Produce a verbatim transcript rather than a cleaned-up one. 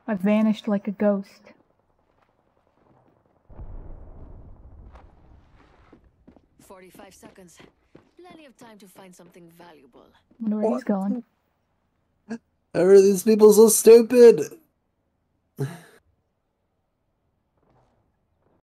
I vanished like a ghost. Forty-five seconds. Plenty of time to find something valuable. I wonder where What? he's going. Are these people so stupid?